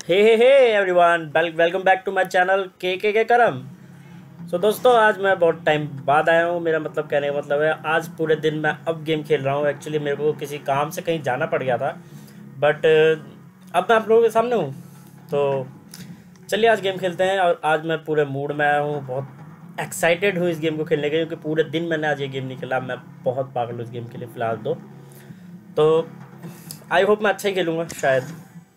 Hey everyone, welcome back to my channel के करम। सो दोस्तों, आज मैं बहुत टाइम बाद आया हूँ। मेरा मतलब कहने का मतलब है आज पूरे दिन मैं अब गेम खेल रहा हूँ। एक्चुअली मेरे को किसी काम से कहीं जाना पड़ गया था, बट अब मैं आप लोगों के सामने हूँ। तो चलिए आज गेम खेलते हैं। और आज मैं पूरे मूड में आया हूँ, बहुत एक्साइटेड हूँ इस गेम को खेलने के लिए, क्योंकि पूरे दिन मैंने आज ये गेम नहीं खेला। मैं बहुत पागल हूँ इस गेम के लिए फ़िलहाल तो आई होप मैं अच्छा ही खेलूँगा शायद।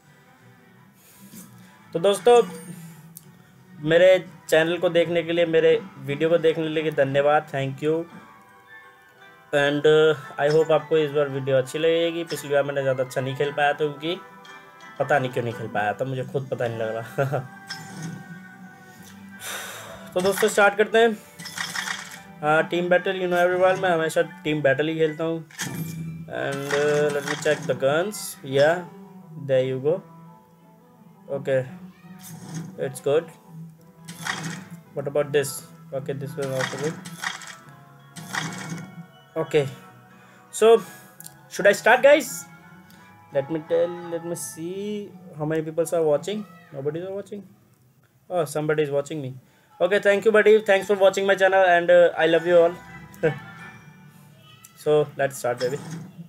तो दोस्तों, मेरे चैनल को देखने के लिए, मेरे वीडियो को देखने के लिए धन्यवाद, thank you. And I hope आपको इस बार वीडियो अच्छी लगेगी। पिछली बार मैंने ज़्यादा अच्छा नहीं खेल पाया, तो क्योंकि पता नहीं क्यों नहीं खेल पाया था, मुझे खुद पता नहीं लग रहा। तो दोस्तों स्टार्ट करते हैं। Team battle, you know everyone, मैं हमेशा टीम बैटल ही खेलता हूँ। And let me check the guns, yeah there you go, okay it's good. What about this? Okay, this was also good. Okay, so should I start, guys? Let me see how many people are watching. Nobody is watching. Oh, somebody is watching me. Okay, thank you, buddy. Thanks for watching my channel, and I love you all. So let's start, baby.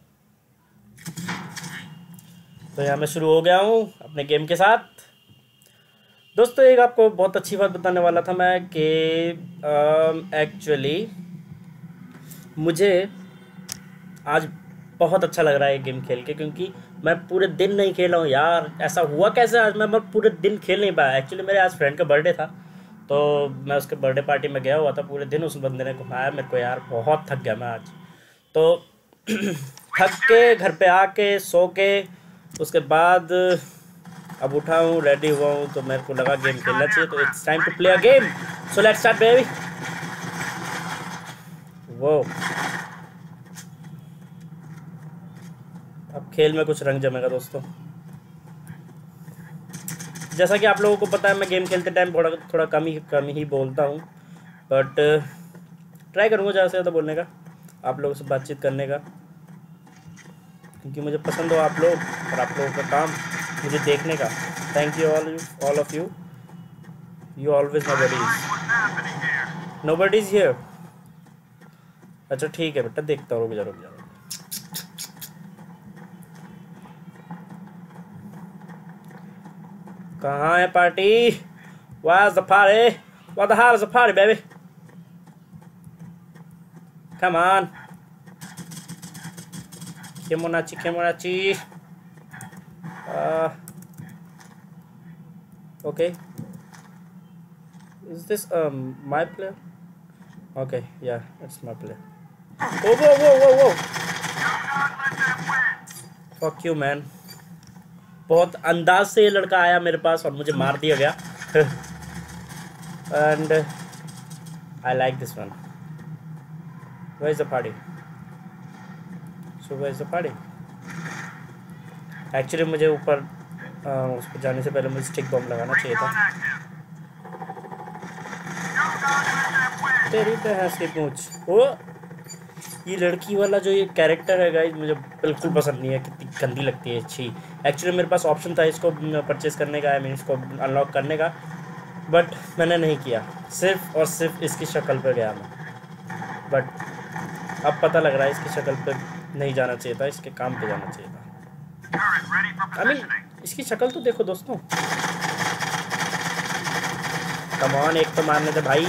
तो यहाँ मैं शुरू हो गया हूँ अपने game के साथ। दोस्तों, एक आपको बहुत अच्छी बात बताने वाला था मैं कि एक्चुअली मुझे आज बहुत अच्छा लग रहा है ये गेम खेल के, क्योंकि मैं पूरे दिन नहीं खेला हूँ यार। ऐसा हुआ कैसे आज मैं पूरे दिन खेल नहीं पाया। एक्चुअली मेरे आज फ्रेंड का बर्थडे था, तो मैं उसके बर्थडे पार्टी में गया हुआ था। पूरे दिन उस बंदे ने घुमाया मेरे को यार, बहुत थक गया मैं आज तो। थक के घर पे आके सो के उसके बाद अब उठा हूँ, रेडी हुआ हूँ, तो मेरे को लगा गेम खेलना चाहिए। तो it's time to play a game, so let's start baby. वो अब खेल में कुछ रंग जमेगा दोस्तों। जैसा कि आप लोगों को पता है, मैं गेम खेलते टाइम थोड़ा कम ही बोलता हूँ, बट ट्राई करूँगा ज़्यादा से ज़्यादा बोलने का, आप लोगों से बातचीत करने का, क्योंकि मुझे पसंद हो आप लोग और आप लोगों का काम मुझे देखने का। Thank you all of you, you always nobody is here. अच्छा ठीक है बेटा, देखता हूँ, रुक जा। कहाँ है party? Where's the party? What the hell is the party, baby? Come on. Kemonachi. Okay. Is this my player? Okay, yeah, it's my player. Whoa. Fuck you, man. बहुत अंदाज से ये लड़का आया मेरे पास और मुझे मार दिया गया। And I like this one. Where is the party? So where is the party? Actually मुझे ऊपर उस पर जाने से पहले मुझे स्टिक बम लगाना चाहिए था। तेरी बहस की पूछ। ओ ये लड़की वाला जो ये कैरेक्टर है गाइस, मुझे बिल्कुल पसंद नहीं है, कितनी गंदी लगती है, अच्छी। एक्चुअली मेरे पास ऑप्शन था इसको परचेज़ करने का, आई मीन इसको अनलॉक करने का, बट मैंने नहीं किया। सिर्फ और सिर्फ इसकी शक्ल पे गया मैं, बट अब पता लग रहा है इसकी शक्ल पे नहीं जाना चाहिए था, इसके काम पे जाना चाहिए था। आई मीन इसकी शक्ल तो देखो दोस्तों, कम ऑन, एक तो मारने थे भाई।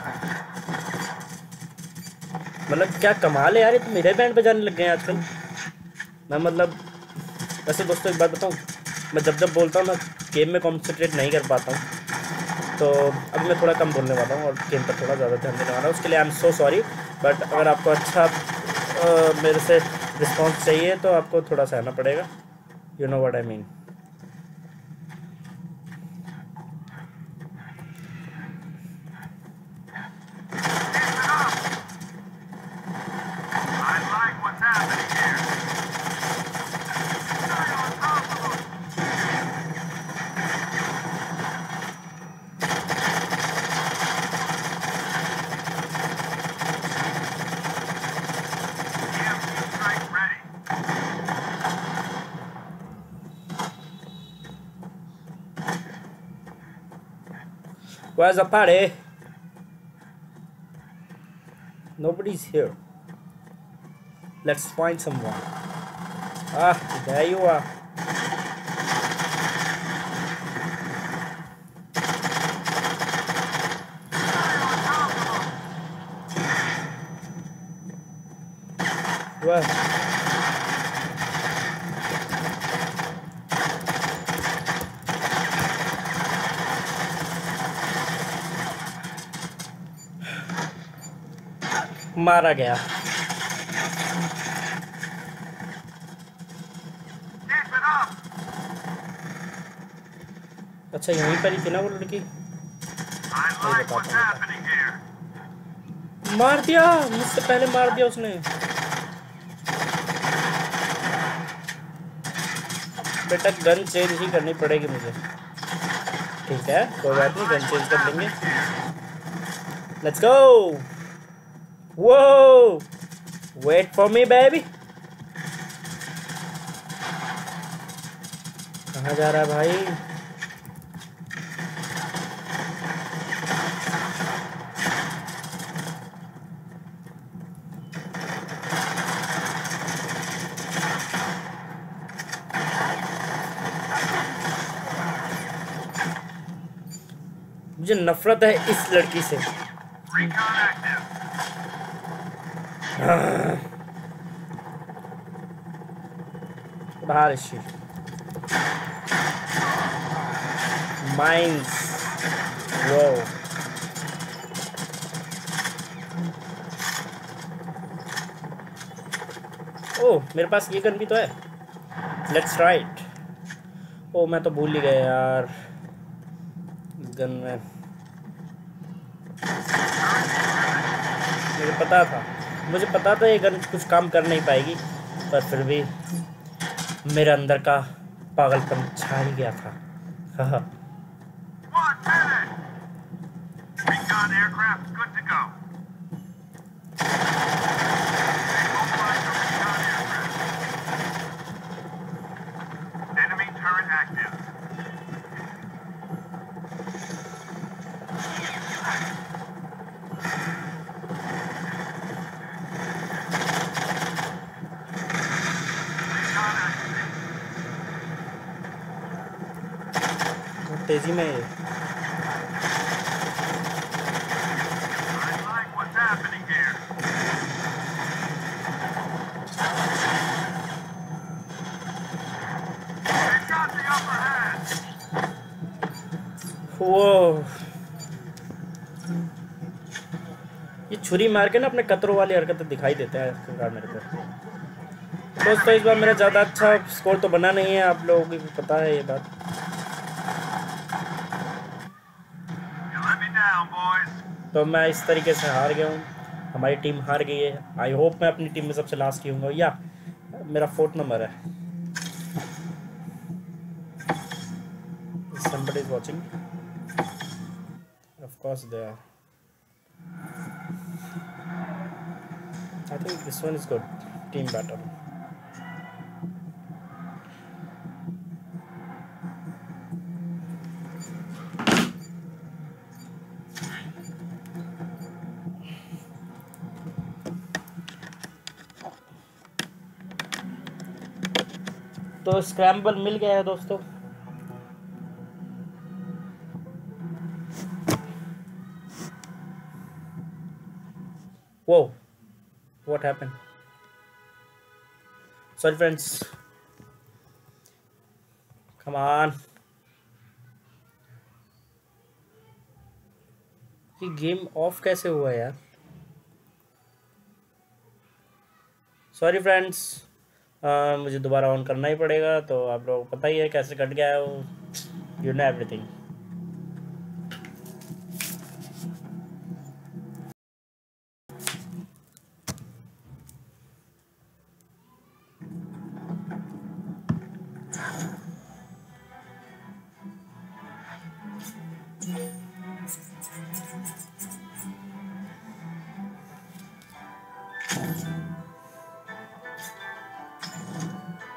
मतलब क्या कमाल है यार, ये तो मेरे बैंड पे जाने लग गए हैं आजकल। मैं मतलब वैसे दोस्तों एक बात बताऊं, मैं जब बोलता हूँ मैं गेम में कॉन्सेंट्रेट नहीं कर पाता हूँ, तो अब मैं थोड़ा कम बोलने वाला हूँ और गेम पर थोड़ा ज़्यादा ध्यान देने वाला हूँ। उसके लिए I am so sorry, but अगर आपको अच्छा मेरे से रिस्पॉन्स चाहिए तो आपको थोड़ा सहना पड़ेगा, you know what I mean. Where's the party? Nobody's here. Let's find someone. Ah, there you are. Where? मारा गया। अच्छा यहीं पर ही थी ना वो लड़की। मार दिया, मुझसे पहले मार दिया उसने। बेटा गन चेंज ही करनी पड़ेगी मुझे। ठीक है कोई बात नहीं, गन चेंज कर लेंगे। Let's go. वो वेट फॉर मी बेबी। कहाँ जा रहा है भाई? मुझे नफरत है इस लड़की से। बाहर माइंस। वो ओह मेरे पास ये गन भी तो है। Let's write. ओ मैं तो भूल ही गया यार इस गन में। मुझे पता था ये गन कुछ काम कर नहीं पाएगी, पर फिर भी मेरे अंदर का पागलपन छा ही गया था। तेजी में वो ये छुरी मार के ना अपने कतरों वाली हरकतें दिखाई देते हैं मेरे को। दोस्तों इस बार मेरा ज़्यादा अच्छा स्कोर तो बना नहीं है, आप लोगों को भी पता है ये बात। तो मैं इस तरीके से हार गया हूँ, हमारी टीम हार गई है। आई होप मैं अपनी टीम में सबसे लास्ट ही हूँगा, या मेरा 4th नंबर है। Somebody is watching. Of course they are. I think this one is good. Team battle. तो स्क्रैम्बल मिल गया है दोस्तों। Whoa, what happened? Sorry friends, come on. ये गेम ऑफ कैसे हुआ यार? सॉरी फ्रेंड्स, मुझे दोबारा ऑन करना ही पड़ेगा। तो आप लोगों को पता ही है कैसे कट गया है वो, यू नो एवरीथिंग।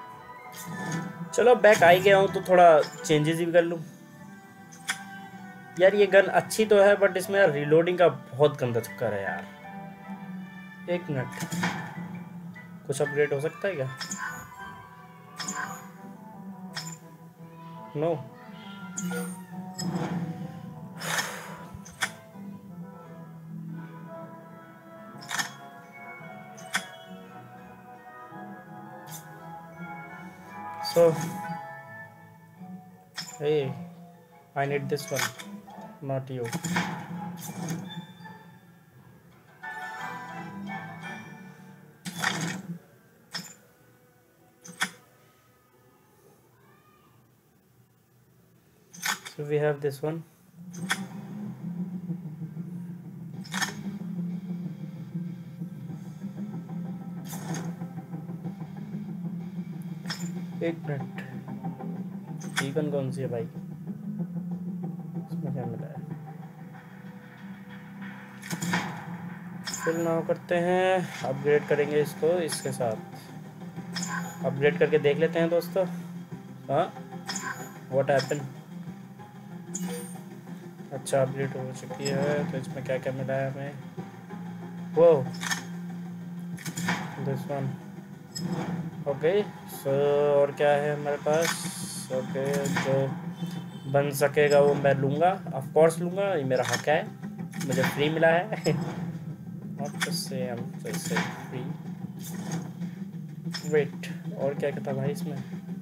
चलो बैक आ ही गया हूँ तो थोड़ा चेंजेस भी कर लूँ। यार ये गन अच्छी तो है बट इसमें यार रिलोडिंग का बहुत गंदा चक्कर है यार। एक मिनट, कुछ अपग्रेड हो सकता है क्या? No. So, hey, I need this one, not you. So we have this one. एक मिनट, चिकन कौन सी है भाई? इसमें क्या मिला है? फिर नाउ करते हैं, अपग्रेड करेंगे इसको इसके साथ। अपग्रेड करके देख लेते हैं दोस्तों। हाँ, व्हाट हैपन? अच्छा, अपग्रेड हो चुकी है। तो इसमें क्या क्या मिला है हमें? वो दिस वन। ओके, सो और क्या है हमारे पास? ओके, जो बन सकेगा वो मैं लूँगा, ऑफ कोर्स लूँगा, ये मेरा हक है, मुझे फ्री मिला है। नॉट द सेम, जैसे फ्री। वेट, और क्या कहता भाई इसमें?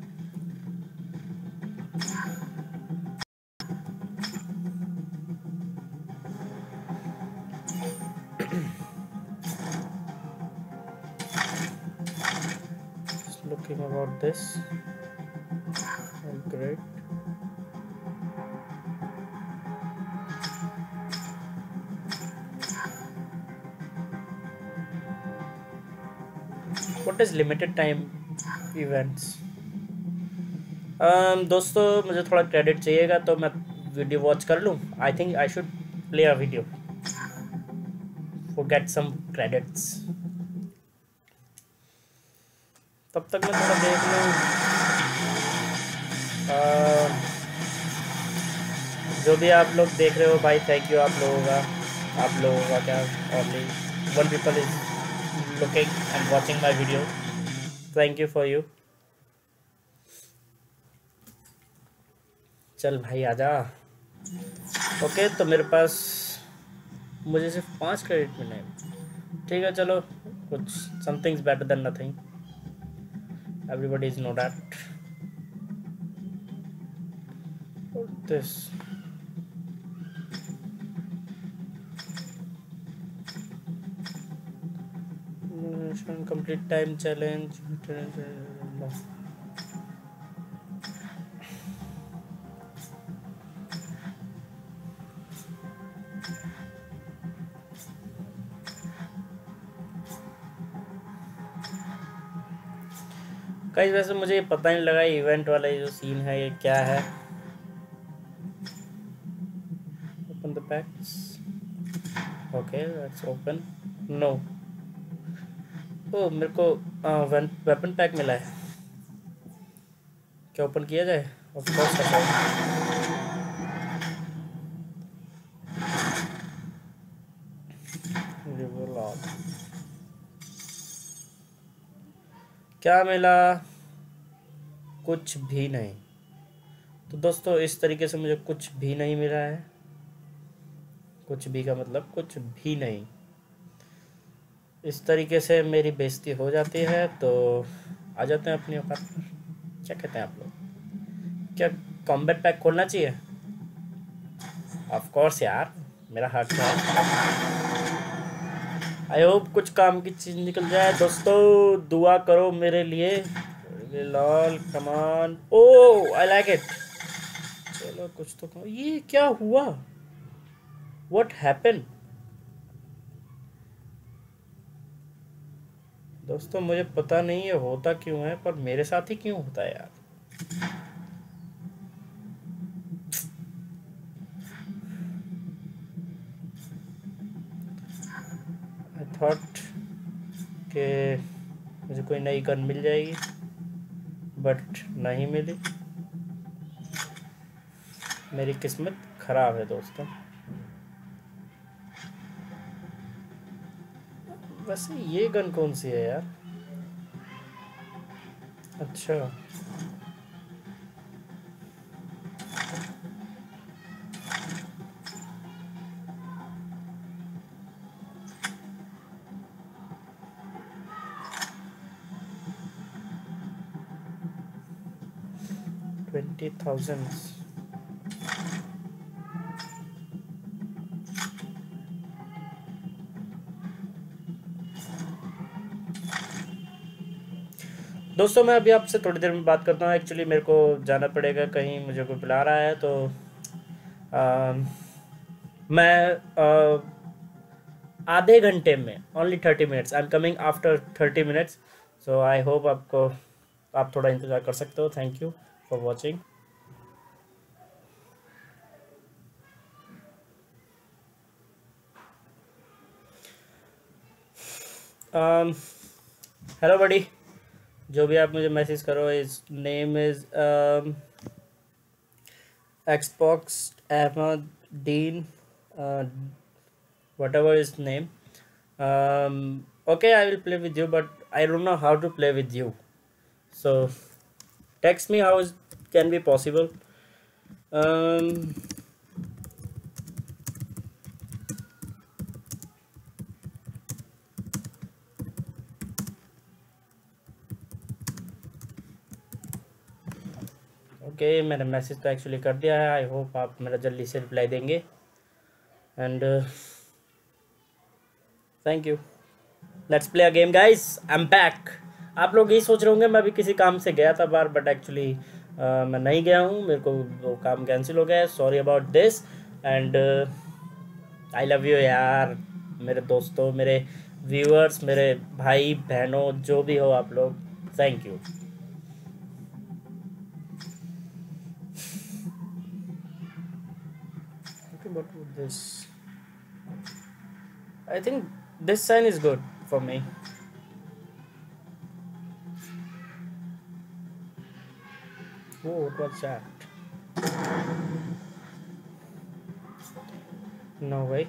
Looking about this, great. What is limited time events? दोस्तों मुझे थोड़ा क्रेडिट चाहिएगा तो मैं वीडियो वॉच कर लूँ। I think I should play a video for get some credits. तब तक मैं थोड़ा देख लूँ। जो भी आप लोग देख रहे हो भाई, थैंक यू आप लोगों का क्या, only one people is looking and watching my video. Thank you for you. चल भाई आजा। ओके, तो मेरे पास मुझे सिर्फ 5 क्रेडिट मिले हैं। ठीक है, चलो, कुछ somethings better than nothing, everybody is know that. This complete time challenge. कई वैसे मुझे पता नहीं लगा इवेंट वाला ये जो सीन है ये क्या है। Open the packs. Okay, let's open. No, oh मेरे को वेपन पैक मिला है, क्या ओपन किया जाए? ऑफ कोर्स क्या मिला? कुछ भी नहीं। तो दोस्तों इस तरीके से मुझे कुछ भी नहीं मिला है। कुछ भी का मतलब कुछ भी नहीं। इस तरीके से मेरी बेइज्जती हो जाती है। तो आ जाते हैं अपनी औकात पर। क्या कहते हैं आप लोग? क्या कॉम्बैट पैक खोलना चाहिए? ऑफ कोर्स यार, मेरा हक है। आई होप कुछ काम की चीज़ निकल जाए। दोस्तों दुआ करो मेरे लिए। लाल come on, oh I like it. चलो कुछ तो कहो। ये क्या हुआ? What happen? दोस्तों मुझे पता नहीं है होता क्यों है, पर मेरे साथ ही क्यों होता है यार। आई थॉट कि मुझे कोई नई गन मिल जाएगी, बट नहीं मिली। मेरी किस्मत खराब है दोस्तों। वैसे ये गन कौन सी है यार? अच्छा, $20,000। दोस्तों मैं अभी आपसे थोड़ी देर में बात करता हूँ। एक्चुअली मेरे को जाना पड़ेगा कहीं, मुझे कोई बुला रहा है। तो मैं आधे घंटे में, only 30 minutes, I am coming after 30 minutes. So I hope आपको, आप थोड़ा इंतज़ार कर सकते हो। Thank you for watching. Hello buddy, जो भी आप मुझे मैसेज करो, इस name is Xbox Ahmad Dean, whatever his name. Okay, I will play with you, but I don't know how to play with you. So text me how it can be possible. Um, okay, मैंने message तो actually कर दिया है। I hope आप मेरा जल्दी से reply देंगे। And thank you. Let's play a game guys, I am back. आप लोग यही सोच रहे होंगे मैं अभी किसी काम से गया था बाहर, बट एक्चुअली मैं नहीं गया हूँ। मेरे को वो काम कैंसिल हो गया है। Sorry about this. And I love you यार, मेरे दोस्तों, मेरे व्यूअर्स, मेरे भाई बहनों, जो भी हो आप लोग, thank you. What would this? I think this sign is good for me. Oh, what was that? No way.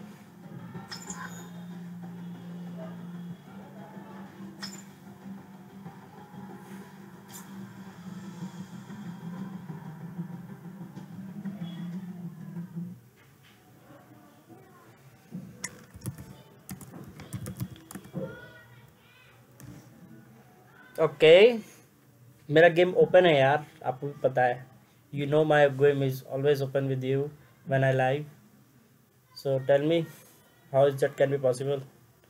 Okay, मेरा गेम ओपन है यार, आपको भी पता है। You know my game is always open with you when I live. So tell me how is that can be possible.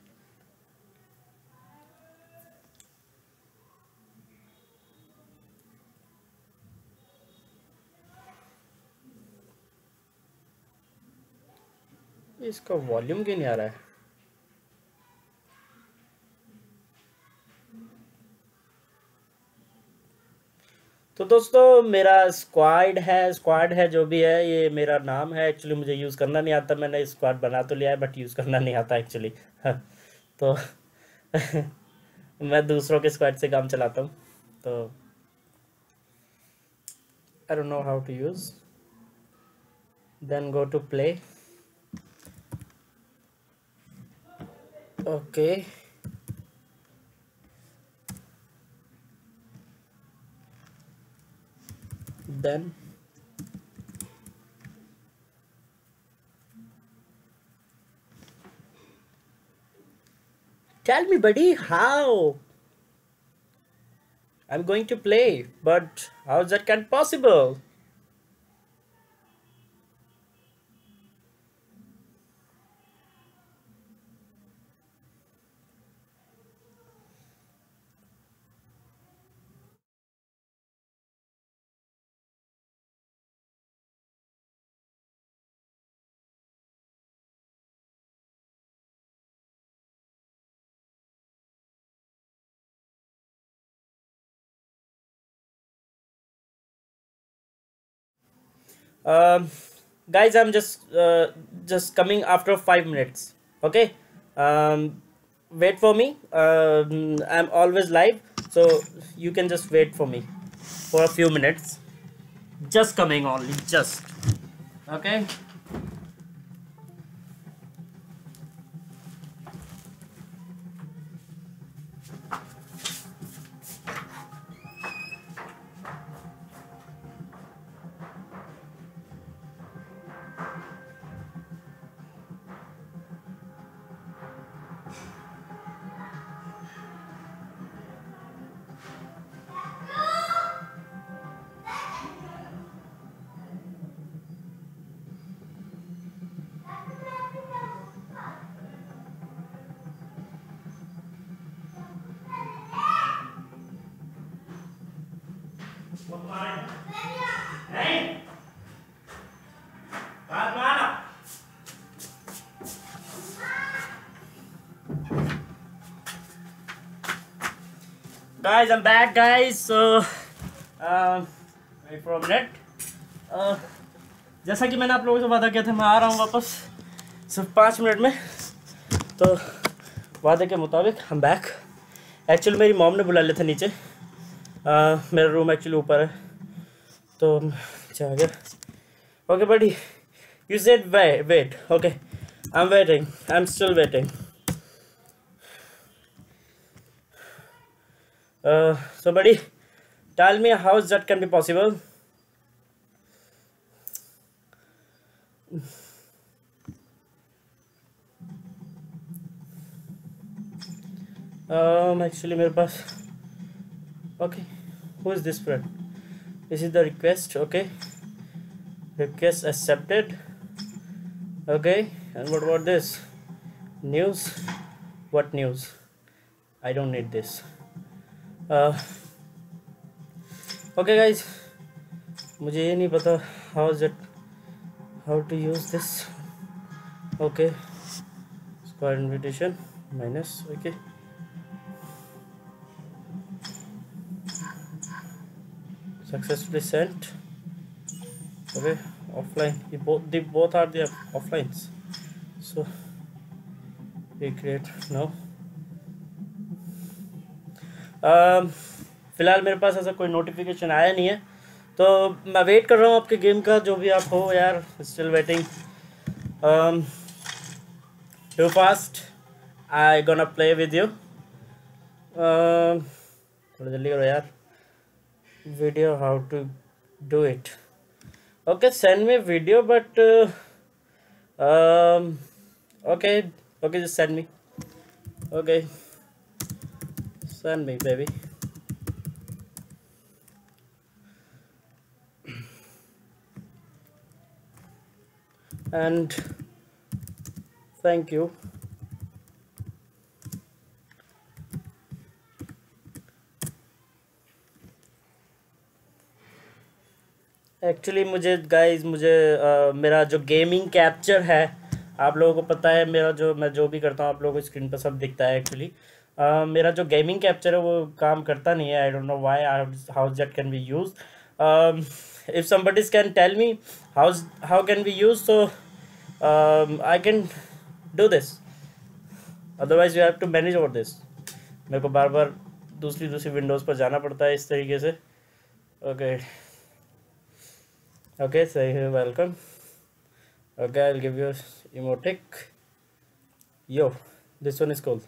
इसका volume क्यों नहीं आ रहा है? तो दोस्तों मेरा स्क्वाड है जो भी है, ये मेरा नाम है। एक्चुअली मुझे यूज़ करना नहीं आता। मैंने स्क्वाड बना तो लिया है, बट यूज़ करना नहीं आता एक्चुअली। तो मैं दूसरों के स्क्वाड से काम चलाता हूँ। तो I don't know how to use. Then go to play. Okay, then tell me buddy how I'm going to play, but how is that can possible? um Guys, I'm just coming after 5 minutes. Okay, wait for me. I'm always live, so you can just wait for me for a few minutes. Just coming only, just okay. Guys, I'm back, guys. So, wait for a minute. जैसा कि मैंने आप लोगों से वादा किया था, मैं आ रहा हूँ वापस सिर्फ 5 मिनट में। तो वादे के मुताबिक हम बैक। एक्चुअली मेरी मॉम ने बुला लिया था नीचे। मेरा रूम एक्चुअली ऊपर है, तो जा गया। Okay buddy, you said wait. Okay, I am waiting. I am still waiting. So buddy, tell me how that can be possible. Actually मेरे पास. Okay, who is this friend? This is the request. Okay, request accepted. Okay, and what about this? News. What news? I don't need this. Okay guys, मुझे ये नहीं पता how to use this. Okay, square invitation minus. Okay, successfully sent. Okay, offline. They both are the offlines. So recreate now. फ़िलहाल मेरे पास ऐसा कोई notification आया नहीं है, तो मैं वेट कर रहा हूँ आपके गेम का, जो भी आप हो यार. Still waiting. Too fast. I gonna play with you. थोड़ा जल्दी करो यार. Video how to do it. Okay, send me video but okay just send me. Okay, send me baby. And thank you. Actually मुझे guys मेरा जो gaming capture है, आप लोगों को पता है, मैं जो भी करता हूँ आप लोगों को स्क्रीन पर सब दिखता है. एक्चुअली मेरा जो गेमिंग कैप्चर है वो काम करता नहीं है. I don't know why. How that can be use. If somebody can tell me how can be use, so I can do this. Otherwise you have to manage over this. मेरे को बार बार दूसरी Windows पर जाना पड़ता है इस तरीके से. ओके सही है. Welcome. Okay, I will give you emotic. Yo, this one is cool.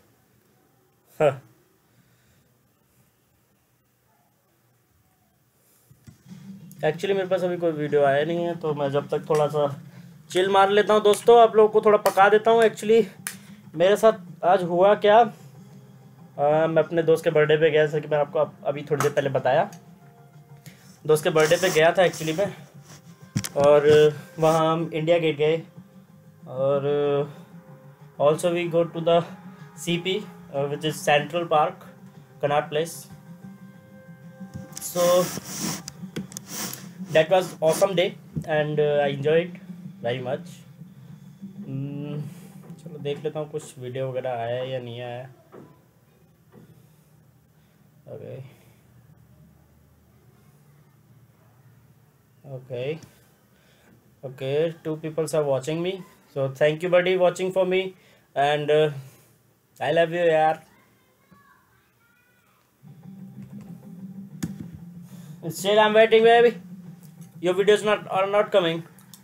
Actually मेरे पास अभी कोई वीडियो आया नहीं है, तो मैं जब तक थोड़ा सा चिल मार लेता हूँ दोस्तों, आप लोगों को थोड़ा पका देता हूँ. एक्चुअली मेरे साथ आज हुआ क्या, मैं अपने दोस्त के बर्थडे पे गया, जैसे कि मैंने आपको अभी थोड़ी देर पहले बताया. दोस्त के बर्थडे पे गया था एक्चुअली मैं, और वहाँ हम इंडिया गेट गए, और also we go to the CP, which is Central Park, Connaught Place. So that was awesome day and I enjoyed very much. चलो देख लेता हूँ कुछ वीडियो वगैरह आया या नहीं आया. Okay, 2 people are watching me, so thank you buddy watching for me, and I love you yaar. Still I'm waiting baby. Your videos are not coming.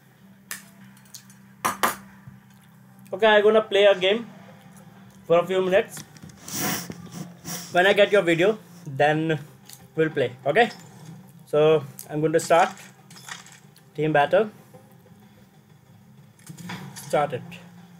Okay, I'm gonna play a game for a few minutes. When I get your video, then we'll play. Okay, so I'm going to start team battle. Start it.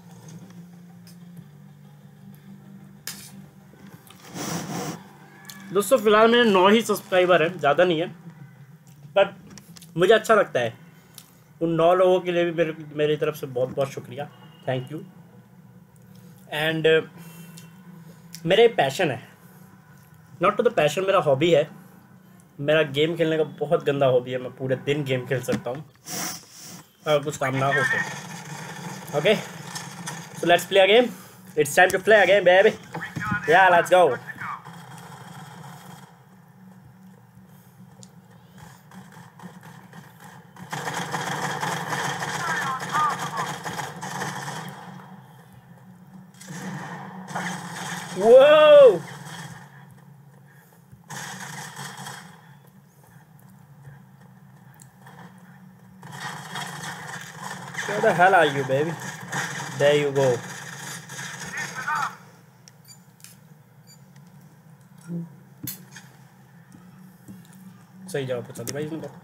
दोस्तों फ़िलहाल मेरे 9 ही subscriber हैं, ज़्यादा नहीं है, but मुझे अच्छा लगता है. उन 9 लोगों के लिए भी मेरी तरफ से बहुत बहुत शुक्रिया. Thank you. एंड मेरा एक पैशन है, नॉट टू द पैशन, मेरा हॉबी है. मेरा गेम खेलने का बहुत गंदा हॉबी है. मैं पूरे दिन गेम खेल सकता हूँ अगर कुछ काम ना हो तो. Okay, so let's play a game. It's time to play a game baby. Yeah let's go. Whoa! Where the hell are you, baby? There you go. सही जगह पहुंचा दी भाई इसने तो.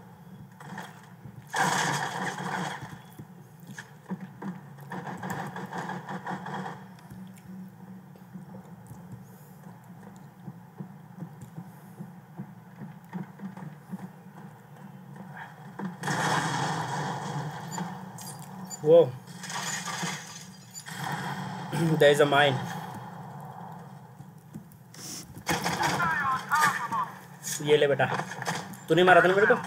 Whoa. There is a mine. ये ले बेटा. तूने मारा था ना मेरे को.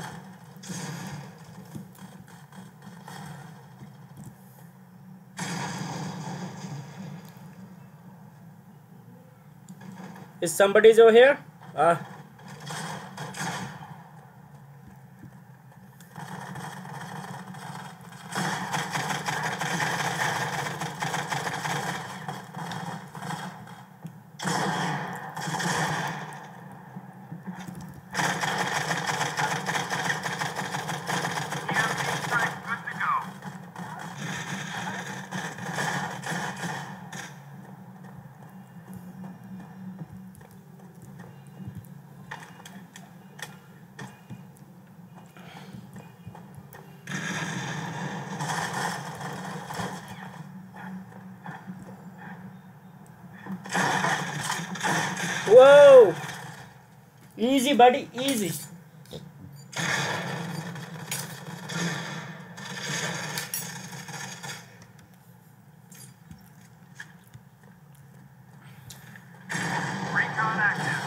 Is somebody over here? Whoa! Easy, buddy, easy. Recon active.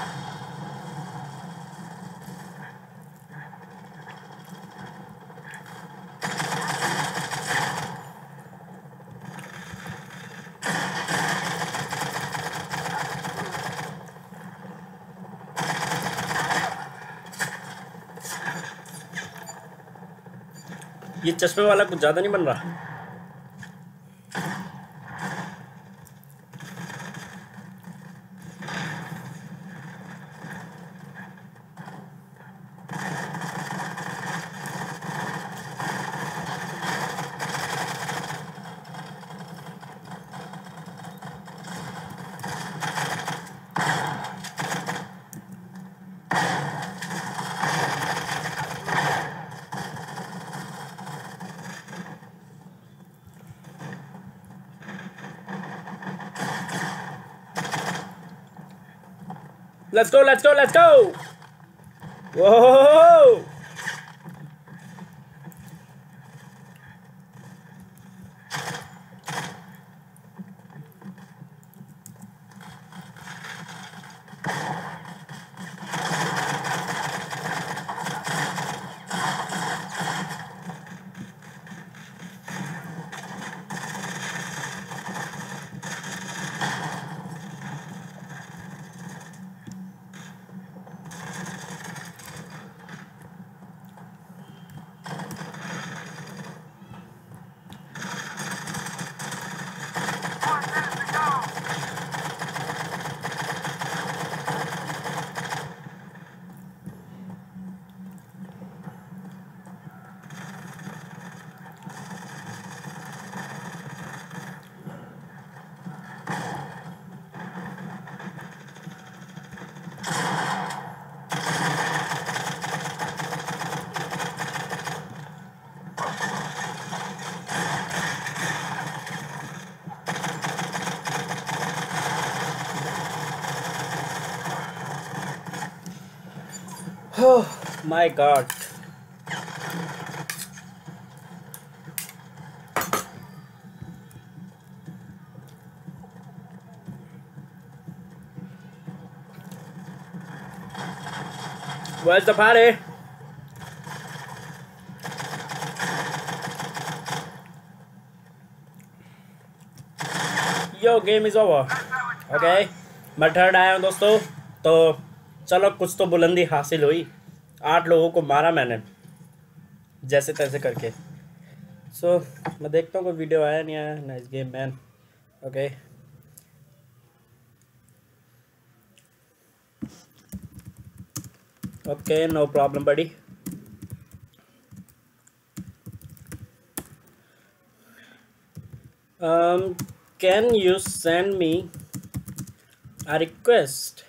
ये चश्मे वाला कुछ ज्यादा नहीं बन रहा. Let's go, let's go, let's go! Whoa! Oh my God. Where's the party? Yo, game is over. Okay, मैं थर्ड आया हूँ दोस्तों. तो चलो कुछ तो बुलंदी हासिल हुई. 8 लोगों को मारा मैंने जैसे तैसे करके. सो मैं देखता हूँ कोई वीडियो आया नहीं आया. Nice game man. Okay Okay, no problem, buddy. Um, can you send me a request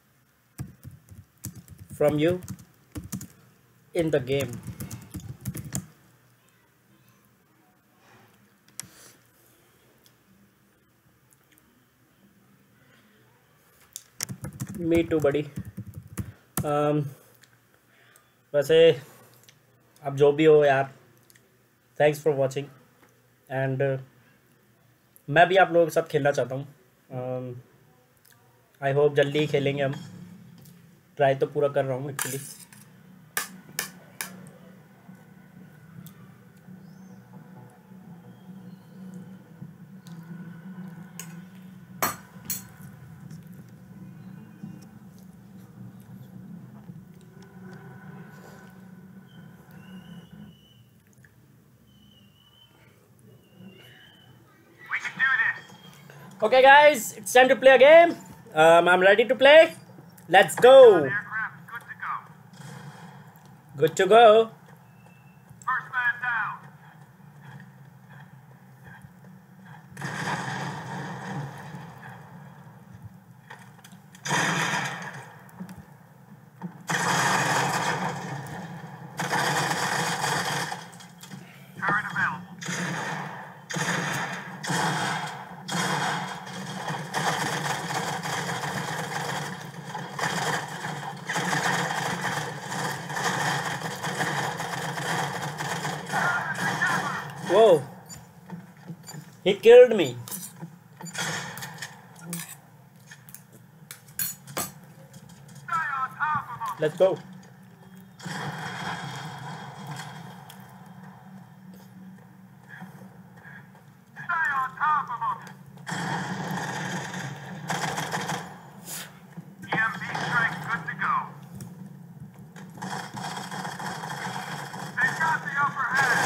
from you in the game? Me too, buddy. um, वैसे अब जो भी हो यार, थैंक्स फॉर वॉचिंग एंड मैं भी आप लोगों के साथ खेलना चाहता हूँ. आई होप जल्दी ही खेलेंगे हम. ट्राई तो पूरा कर रहा हूँ actually. Okay, guys, it's time to play a game. I'm ready to play. Let's go. Good to go. First man down. Turret available. Whoa. He killed me. Stay on top of him. Let's go. Stay on top of him. EMP strike good to go. They got the upper hand.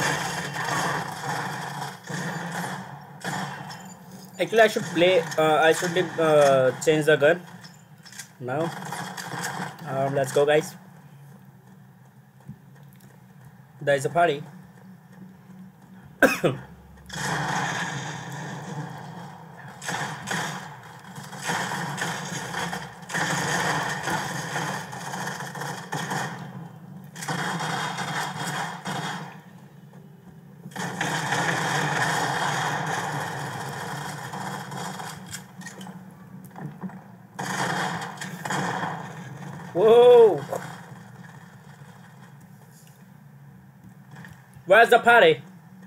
Actually, I should play. I should change the gun now. Let's go, guys. There is a party. Whoa! Where's the party?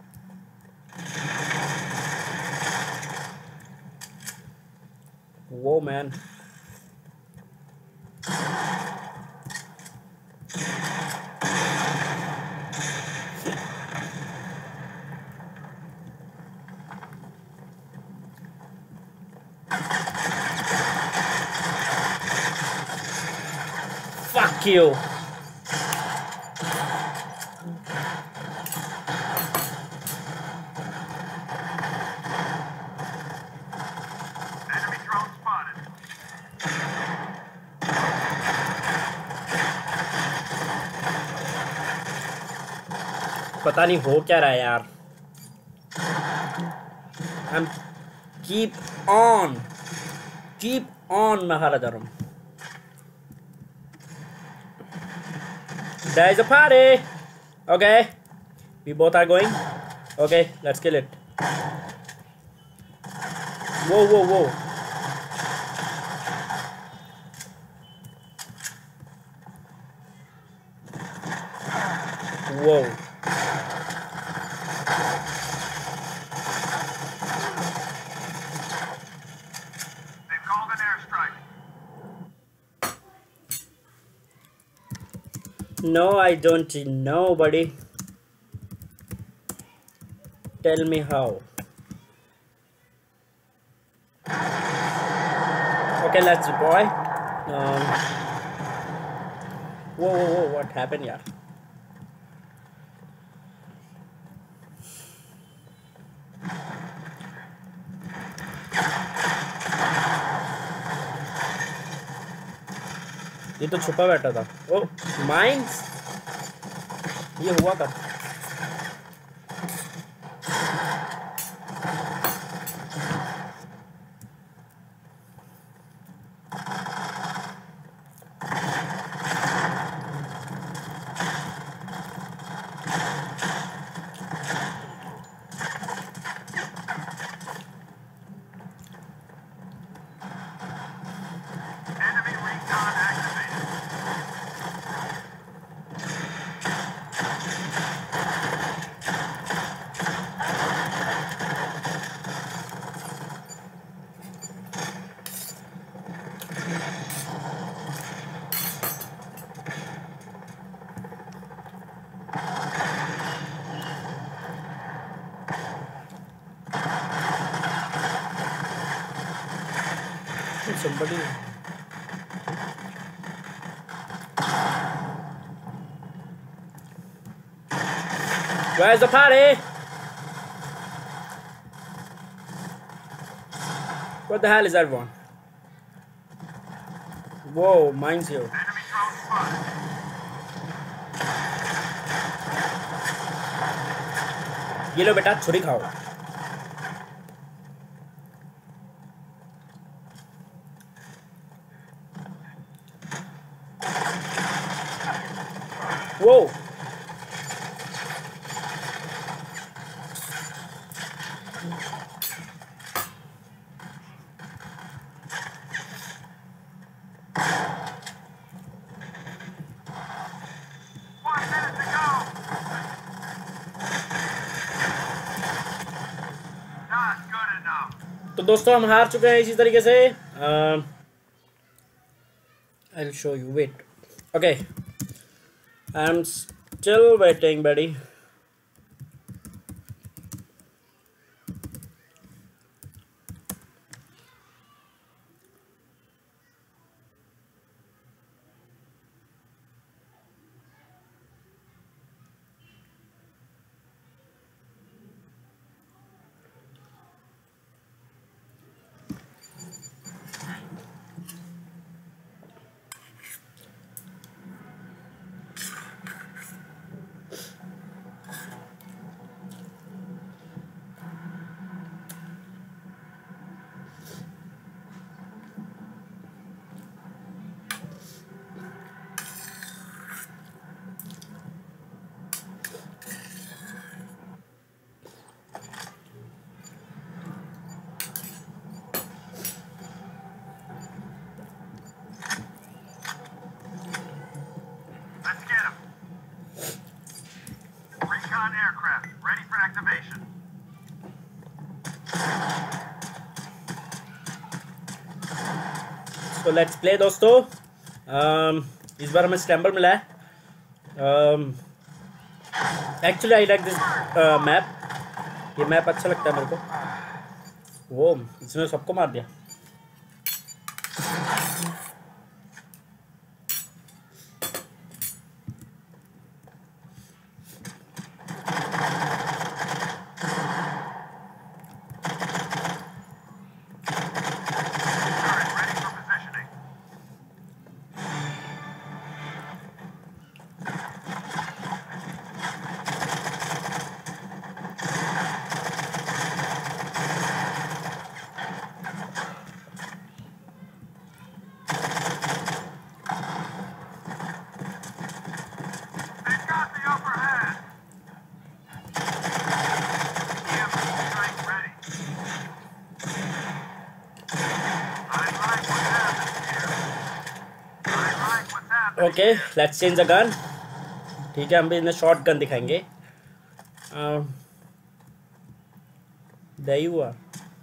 Whoa, man. Fuck you. Enemy drone spotted. पता नहीं हो क्या रहा है यार. I'm keep on मैं हारा जा रहा हूँ. There is a party. Okay, we both are going. Okay, let's kill it. Whoa, whoa, whoa. Whoa. They've called an airstrike. No, I don't know, buddy. Tell me how. Okay, let's deploy. Whoa, whoa, whoa, what happened, yeah? ये तो छुपा बैठा था। ओ mines, ये हुआ कब? Enemy recon activated. Somebody. Where's the party? What the hell is that one? Whoa, mine's here. Enemy drone spotted. ये लो बेटा, छुरी खाओ। Whoa. तो दोस्तों हम हार चुके हैं इसी तरीके से। I'll show you. Wait. Okay. I'm still waiting, buddy. Let's get him. Recon aircraft ready for activation. So let's play दोस्तों। इस बार हमें स्टैम्बल मिला है। Actually I like this map. ये मैप अच्छा लगता है मेरे को। वो इसने सबको मार दिया। Okay let's change the gun. ठीक है, हम भी इन्हें शॉर्ट गन दिखाएंगे। दही हुआ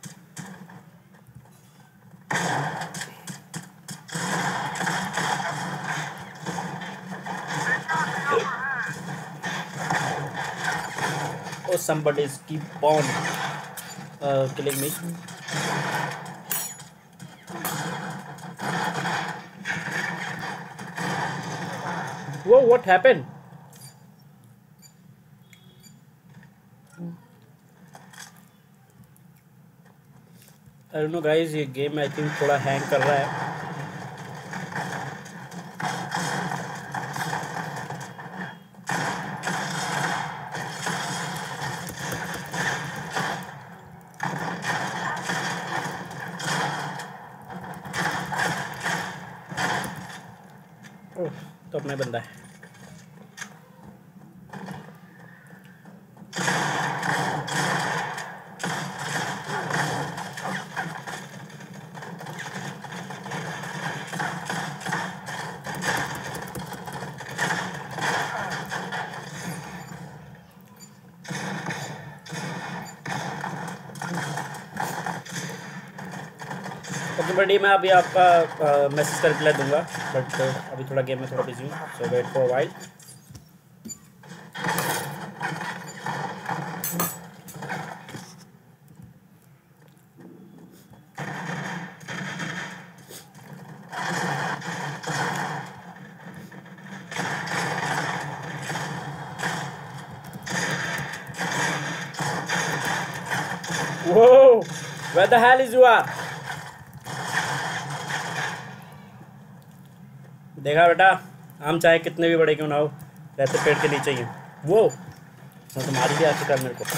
oh somebody is keep on killing me. Whoa, what happened? I don't know guys, ये गेम आई थिंक थोड़ा हैंग कर रहा है। ओह, तो अपना बंदा है। ओके बड़ी, मैं अभी आपका मैसेज का रिप्लाई दूंगा, बट अभी थोड़ा गेम में थोड़ा बिजी हूँ, so wait for while. Whoa, where the hell is you are? देखा बेटा, आम चाहे कितने भी बड़े क्यों ना हो, रहते पेड़ के नीचे ही। वो तुम्हारी भी आखिर कर मेरे को।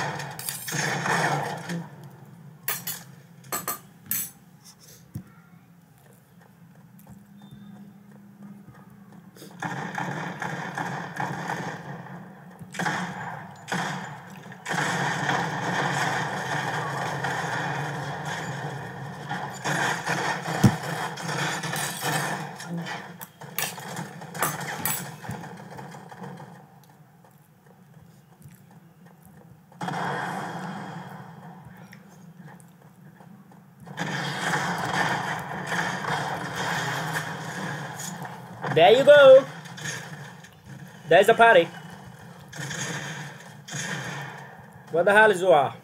There you go. There's a party. What the hell is you are?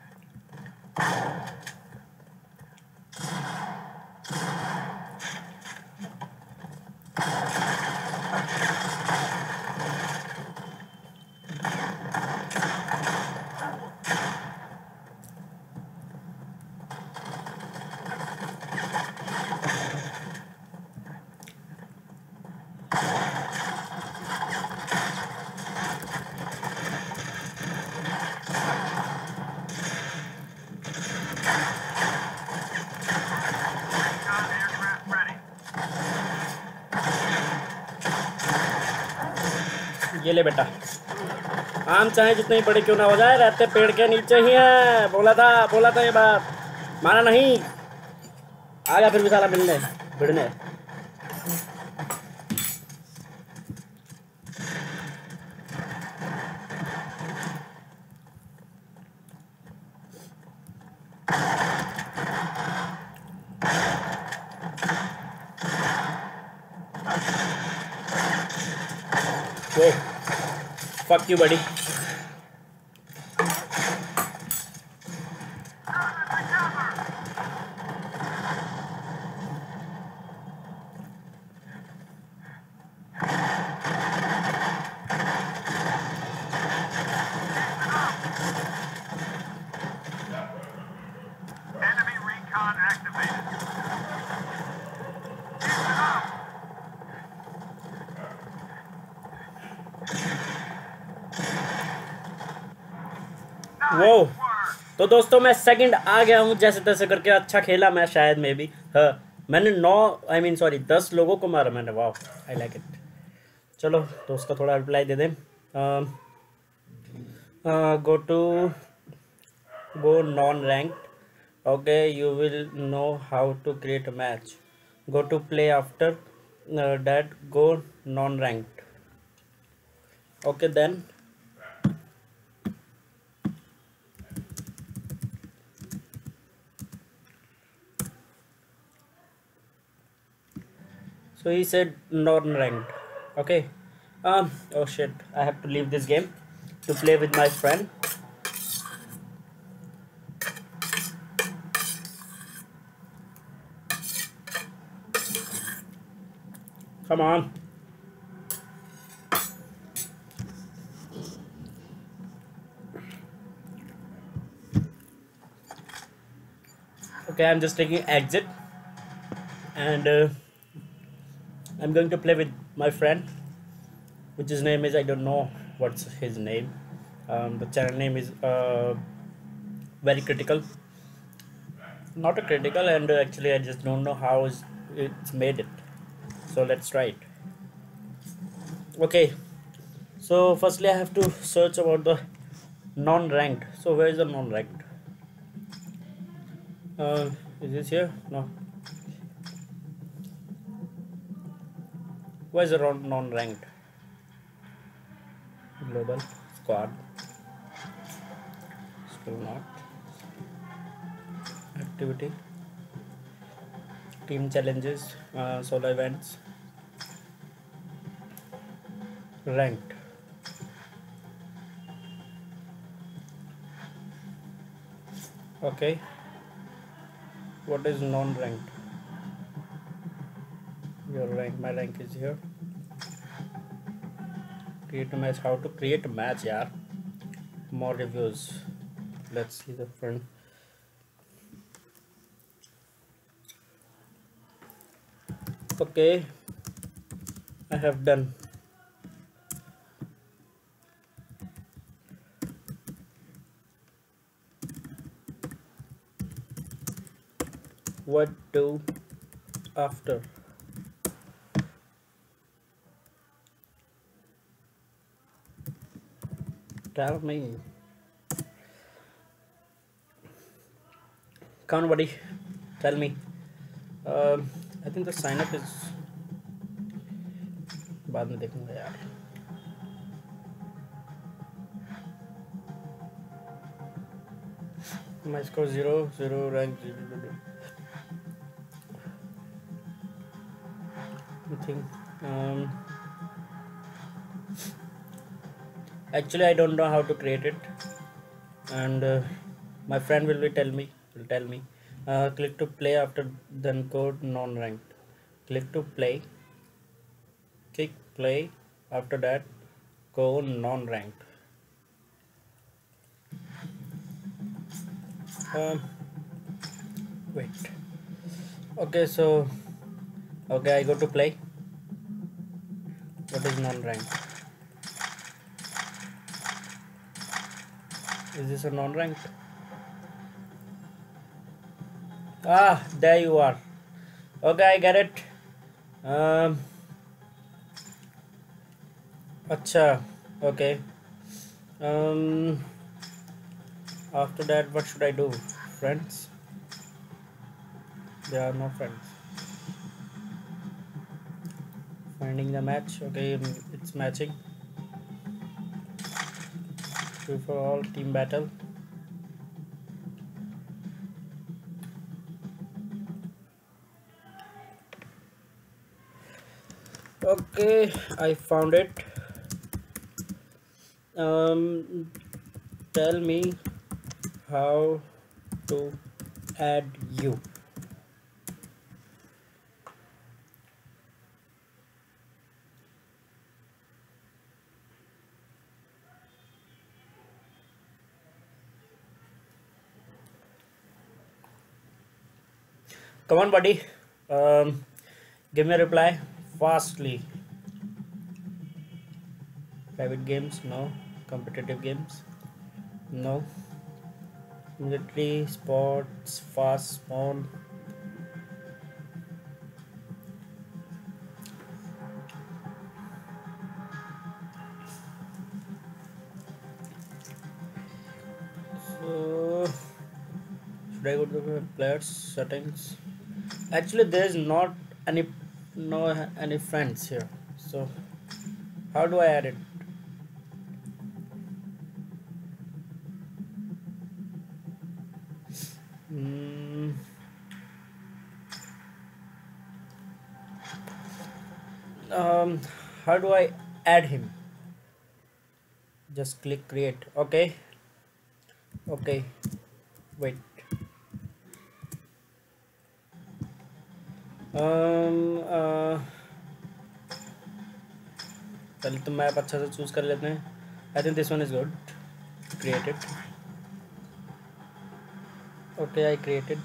ये ले बेटा, आम चाहे जितने ही बड़े क्यों ना हो जाए, रहते पेड़ के नीचे ही है। बोला था ये बात, माना नहीं। आ गया फिर भी साला मिलने भिड़ने। वो fuck you buddy. Enemy recon activated. वो तो दोस्तों, मैं सेकंड आ गया हूँ जैसे तैसे करके। अच्छा खेला मैं शायद में भी। हाँ, मैंने 10 लोगों को मारा मैंने। वाह, आई लाइक इट। चलो तो उसका थोड़ा रिप्लाई दे दें। Go non ranked. Okay, you will know how to create a match. Go to play after that, go non ranked. Okay then, so he said non-ranked. Okay. Oh shit, I have to leave this game to play with my friend. Come on. Okay, I'm just taking exit, and I'm going to play with my friend, which his name is, I don't know what's his name. The channel name is very critical. Not a critical, and actually I just don't know how it's made it. So let's try it. Okay, so firstly I have to search about the non-ranked. So where is the non-ranked? Is this here? No. Where is the non-ranked? Global squad. Still not. Activity. Team challenges. Solo events. Ranked. Okay. What is non-ranked? Your rank. My rank is here. Create a match. How to create a match? Yeah. More reviews. Let's see the front. Okay. I have done. What do after? Tell me. Come on, buddy. Tell me. I think the sign up is बाद में देखूंगा यार. My score 0 rank 0. Nothing. Actually I don't know how to create it, and my friend will tell me. Click to play after then code non-ranked. Click to play. Click play. After that go non-ranked. Um, Wait. Okay, so okay, I go to play. What is non-ranked? Is this a non-ranked? Ah, there you are. Okay, I get it. Um, Acha. Okay. Um, After that, what should I do? Friends? There are no friends. Finding the match. Okay, it's matching. Free for all, team battle. Okay, I found it. Tell me how to add you. Come on, buddy. Um, Give me a reply fastly. Private games, no. Competitive games, no. Military, sports, fast, small. So, should I go to the players settings? Actually, there is not any no any friends here. So, how do I add it? Hmm. Um, how do I add him? Just click create. Okay. Okay. Wait. पहले तो map अच्छा से choose कर लेते हैं. I think this one is good. Created. Okay, I created.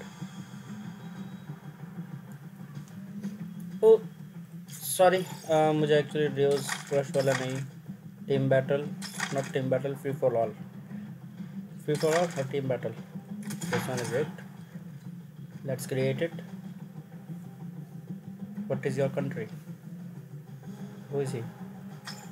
Oh, sorry. मुझे actually रियोज क्रश वाला नहीं. Team battle, not team battle. Free for all. Free for all or team battle? This one is it. Let's create it. What is your country? Who is he?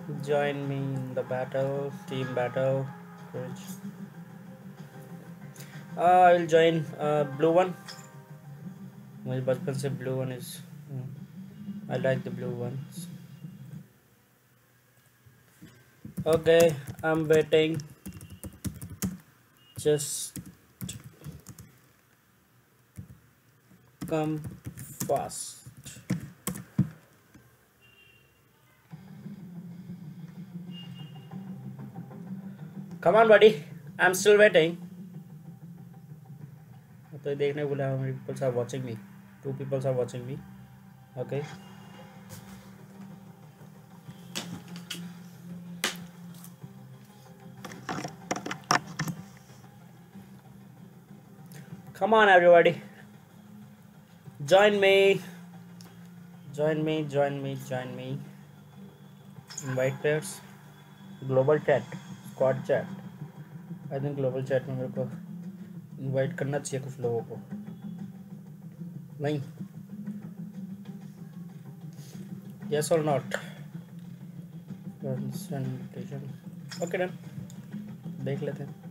Join me in the battle, team battle. Courage. I will join blue one. मुझे बचपन से blue one is. I like the blue ones. Okay, I'm waiting. Just come fast. Come on, buddy. I'm still waiting. तो देखने को बोला how many people are watching me. 2 people are watching me. Okay. Come on, everybody. Join me. Join me. Join me. Join me. Invite pairs. Global chat. Squad chat. I think global chat में मेरे को invite करना चाहिए कुछ लोगों को. नहीं. Yes or not? Concentration. Okay done. देख लेते हैं.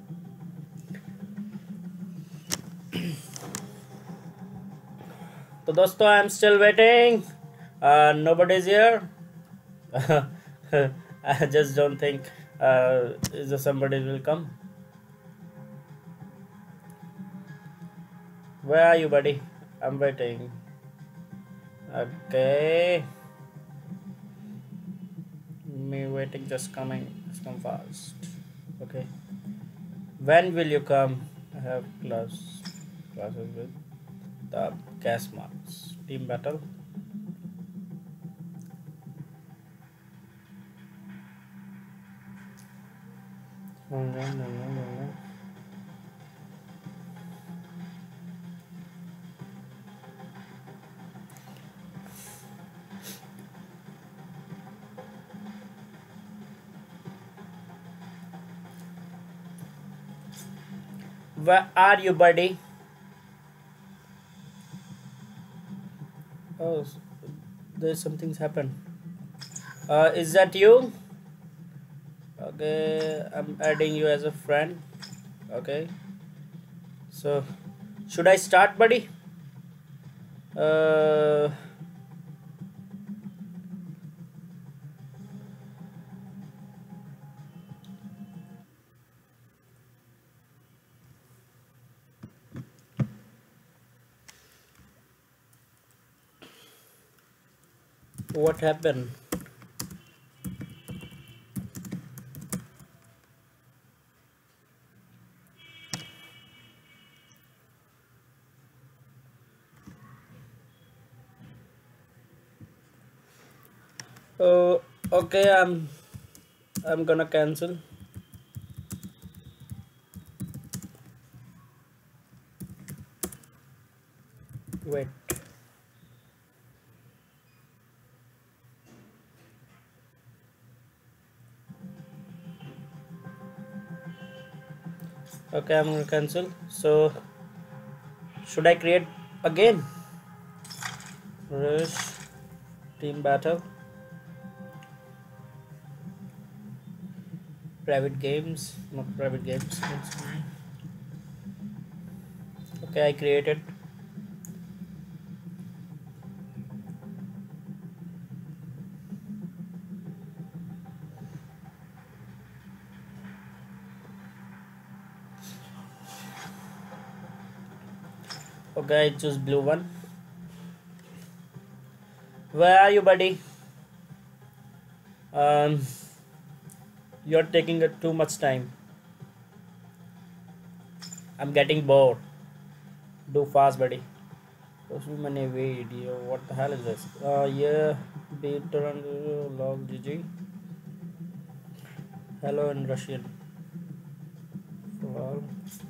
तो दोस्तों I am still waiting. Nobody is here. I just don't think is there somebody will come. Where are you, buddy? I'm waiting. Okay. Me waiting, just coming. Just come fast. Okay. When will you come? I have classes with the gas marks. Team battle. Where are you, buddy? Oh, there's something's happened. Is that you? Okay, I'm adding you as a friend. Okay. So, should I start, buddy? What happened? Oh, okay. I'm gonna cancel. Wait. Okay, I'm gonna cancel. So, should I create again? Rush team battle. Private games, not private games. Okay, I created. Okay, I choose blue one. Where are you, buddy? You're taking too much time. I'm getting bored. Do fast, buddy. So many video. What the hell is this? Yeah, beat log GG. Hello in Russian. Well,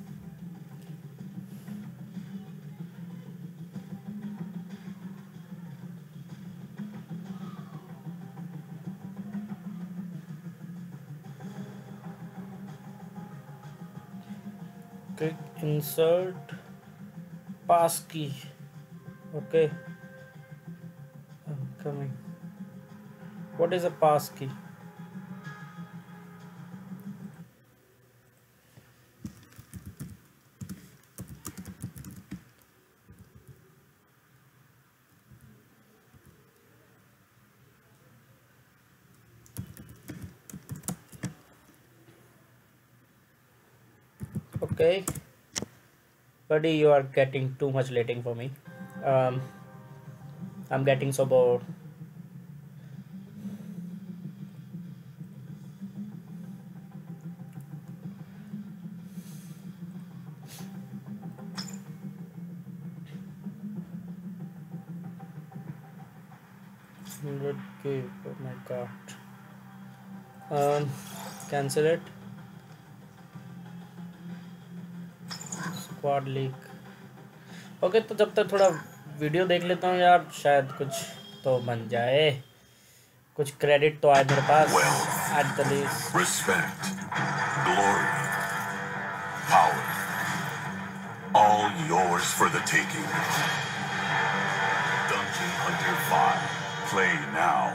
click insert pass key. Okay, I'm coming. What is a pass key? Okay, buddy, you are getting too much lating for me. Um, I'm getting so bored. Okay, oh my god. Um, cancel it. Squad leak. Okay तो जब तक थोड़ा video देख लेता हूँ यार, शायद कुछ तो बन जाए, कुछ क्रेडिट तो आए मेरे पास at the least. Respect, glory, power, all yours for the taking. Dungeon Hunter 5. Play now.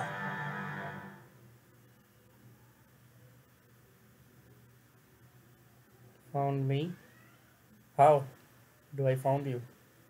Found me? How do I found you?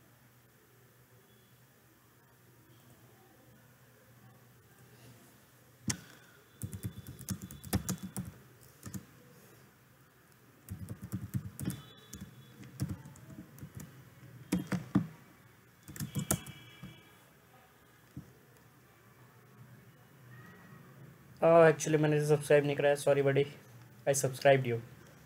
Actually मैंने सब्सक्राइब नहीं कराया, sorry buddy. I subscribed you.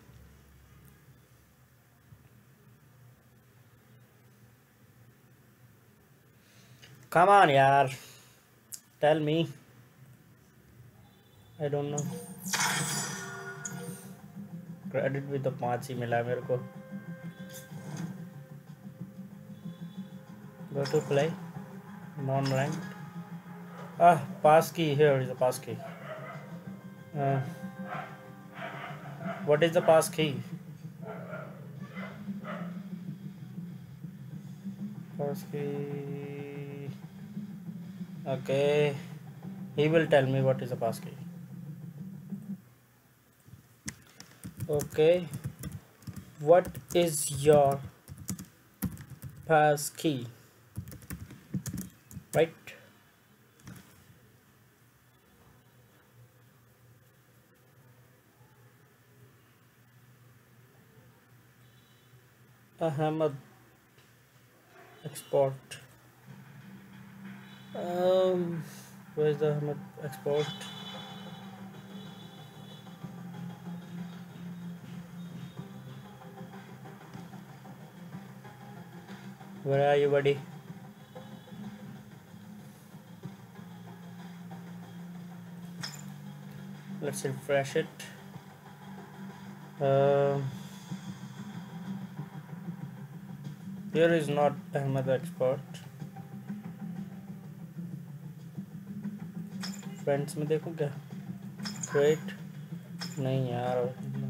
Come on यार, tell me. I don't know. Credit भी तो 5 ही मिला मेरे को. Go to play non rank. पास की. हियर इज द पास की. What is the pass key? Pass key. Okay. He will tell me what is the pass key. Okay. What is your pass key? Right. Ahmed export. Where's the Ahmed export? Where are you, buddy? Let's refresh it. Here is not Ahmed export. Friends में देखो क्या. Great नहीं यार.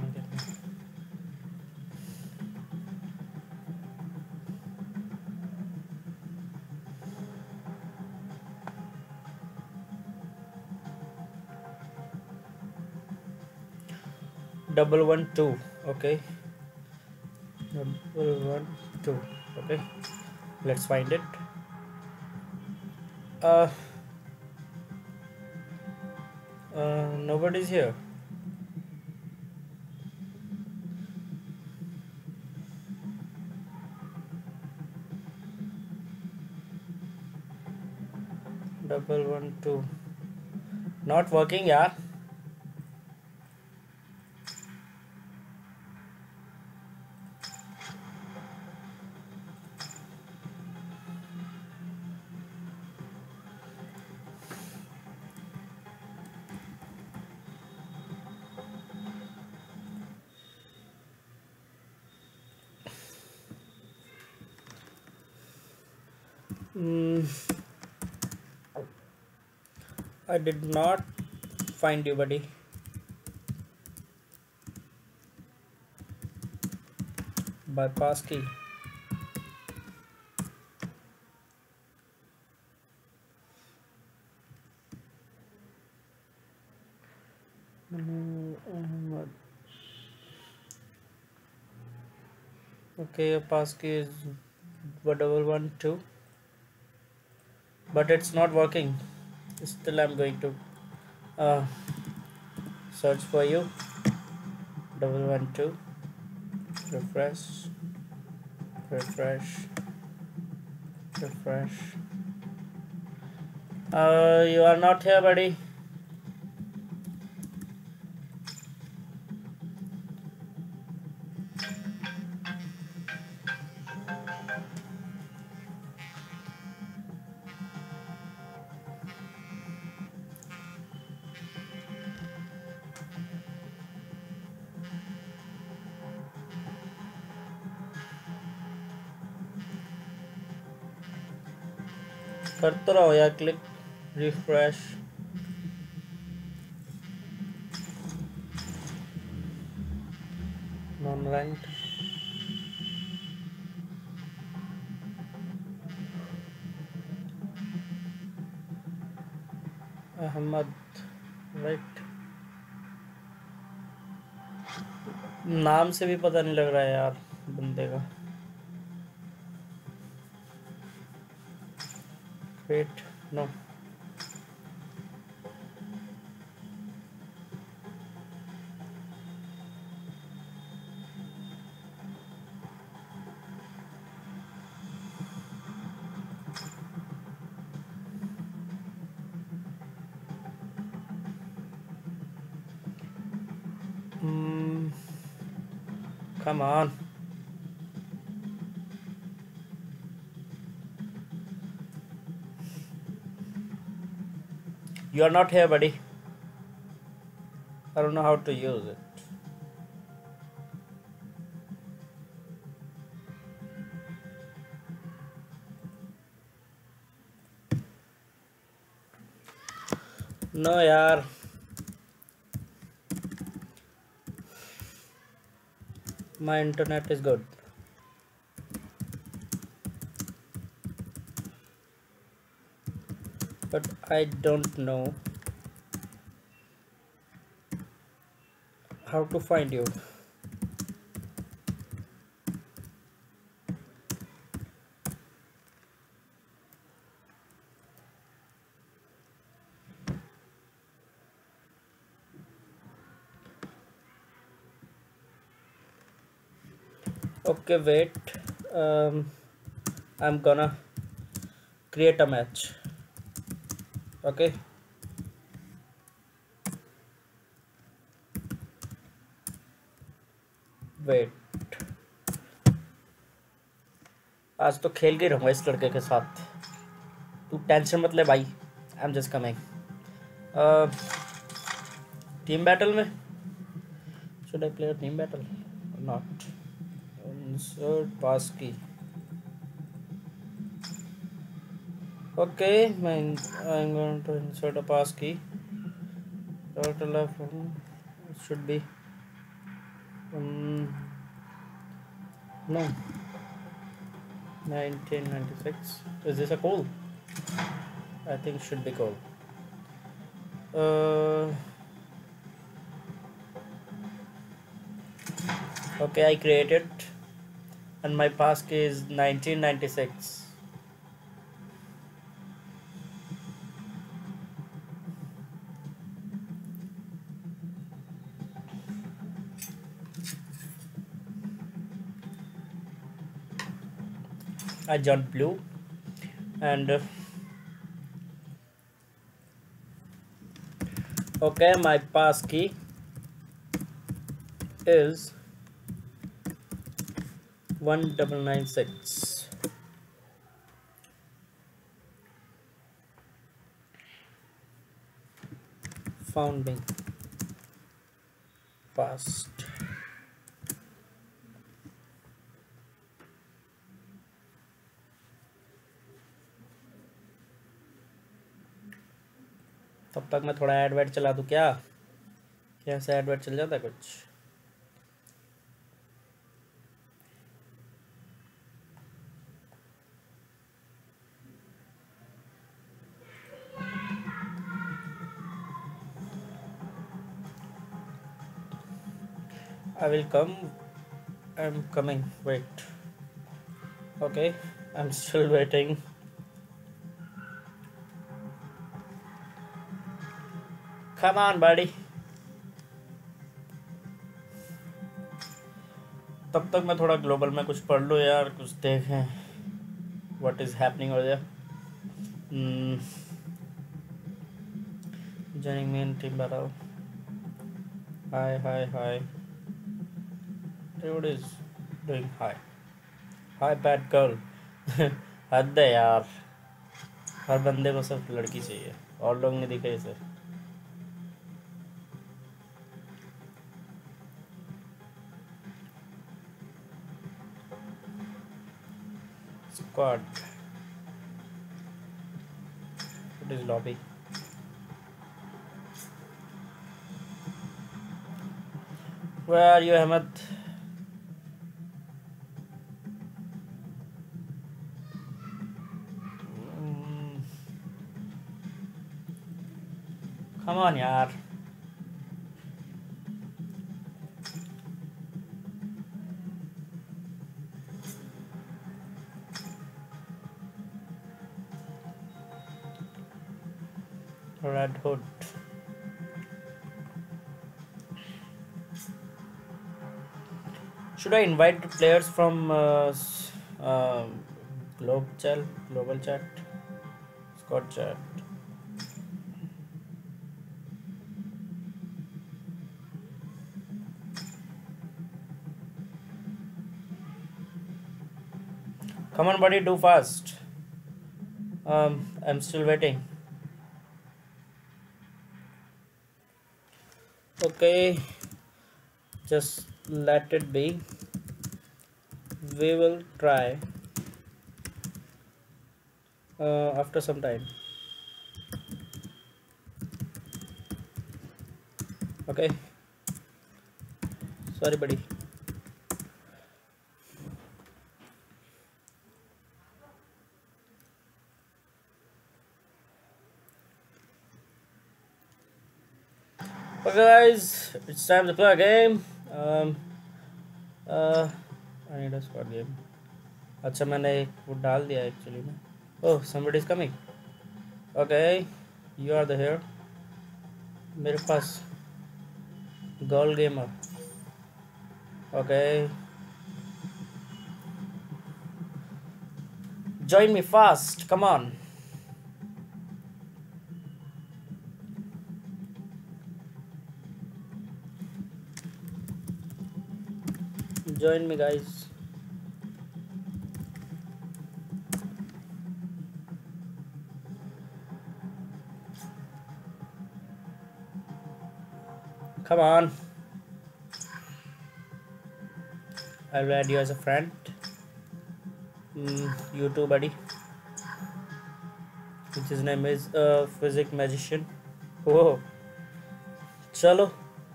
112. Okay, 112. Okay, let's find it. Nobody's here. Double 112. Not working, yaar. I did not find you, buddy. By pass key. Okay, your pass key is 112, but it's not working. Still, I'm going to search for you. 112. Refresh, refresh, refresh. You are not here, buddy. करते रहो यार click refresh non ranked Ahmed write नाम से भी पता नहीं लग रहा है यार बंदे का wait no come on you are not here buddy I don't know how to use it no यार my internet is good but I don't know how to find you okay wait I'm gonna create a match okay wait आज तो खेल के रहूँगा इस लड़के के साथ तू टेंशन मत ले भाई I am just coming team battle में should I play team battle not insert pass key okay I'm going to insert a pass key total of it should be no 1996 is this a call I think should be call okay I created and my passkey is 1996 I joined blue and okay my passkey is 1996 found me fast तब तक मैं थोड़ा advert चला दूं क्या कैसे advert चल जाता है कुछ I will come I'm coming wait okay I'm still waiting come on buddy तब तक मैं थोड़ा ग्लोबल में कुछ पढ़ लूँ यार, कुछ देखें what is happening over there. Joining me in team battle. Hi. What is doing? Hi bad girl. हद है यार, हर बंदे को सिर्फ लड़की चाहिए, और लोग नहीं दिखे इसे. Squad. What is lobby? Where are you, Ahmed? Come on यार. Red Hood. Should I invite players from global chat, Squad chat? Come on, buddy, do fast. I'm still waiting. Okay, just let it be. We will try after some time. Okay, sorry buddy. Okay guys, it's time to play a game. I need a squad game. अच्छा मैंने एक वो डाल दिया actually में. Oh, somebody is coming. Okay, you are the here. मेरे पास girl gamer. Okay, join me fast. Come on. Join me guys. Come on. I'll add you as a friend. You too, buddy. Which his name is Physic Magician. Oh, चलो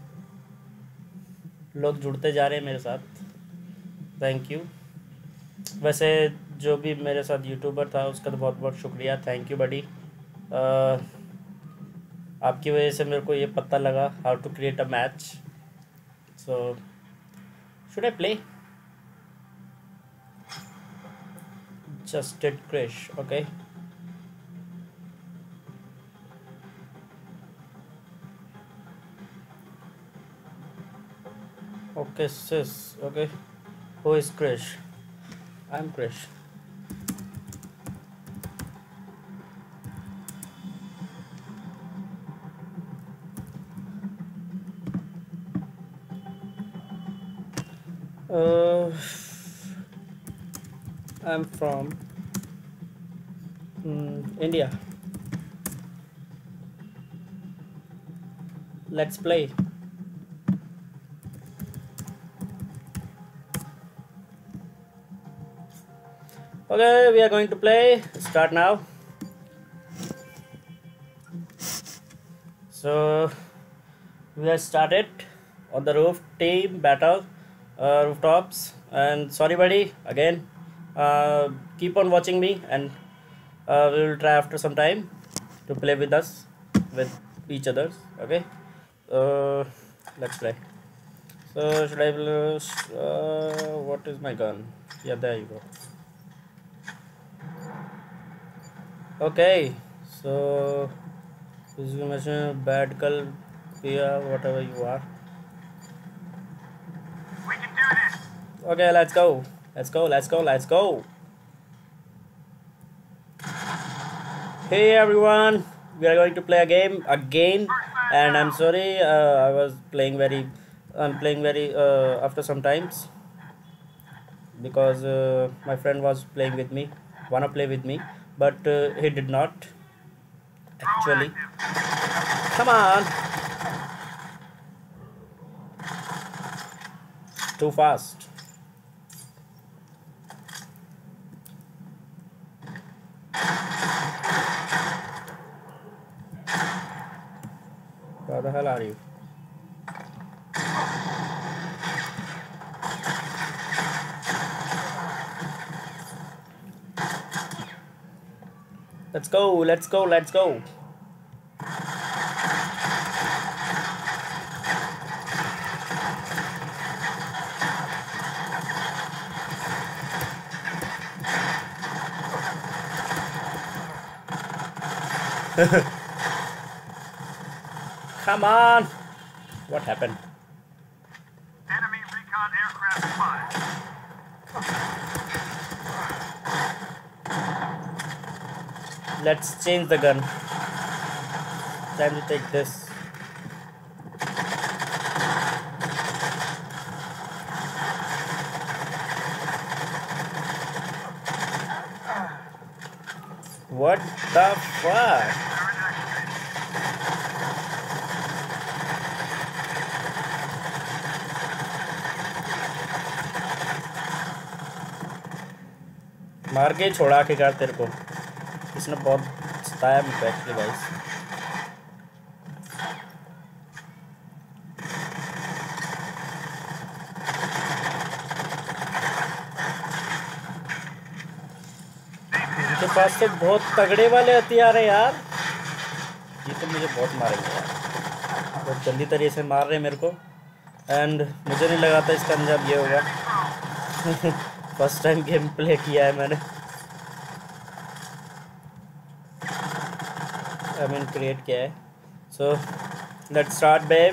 लोग जुड़ते जा रहे हैं मेरे साथ. Thank you. वैसे जो भी मेरे साथ यूट्यूबर था उसका तो बहुत बहुत शुक्रिया. Thank you buddy. आपकी वजह से मेरे को ये पता लगा how to create a match. So should I play? Just did crash. Okay. Okay, sis. Okay. Who is Krish? I'm Krish. I'm from India. Let's play. Okay, we are going to play. Start now. So we have started on the roof team battle, rooftops. And sorry buddy, again, keep on watching me, and we will try after some time to play with us, with each others. Okay, let's play. So should I what is my gun? Yeah, there you go. Okay, so this is a bad girl, Pia, whatever you are. We can do this. Okay, let's go. Let's go, let's go, let's go. Hey everyone, we are going to play a game again, and I'm sorry, I'm playing very after some times because my friend was playing with me, wanna play with me, but he did not actually. Come on, too fast. Where the hell are you? Let's go, let's go, let's go. Come on. What happened? Enemy recon aircraft spotted. Let's change the gun. Time to take this. What the fuck? मार के छोड़ा के कर तेरे को इसने बहुत सताया मुझे एक्चुअली गाइस इनके पास तो बहुत तगड़े वाले हथियार हैं यार ये तो मुझे बहुत मारेंगे यार बहुत जल्दी तरीके से मार रहे हैं मेरे को एंड मुझे नहीं लगा था इसका अंजाम ये होगा फर्स्ट टाइम गेम प्ले किया है मैंने आई मीन क्रिएट किया है सो लेट्स स्टार्ट बेबी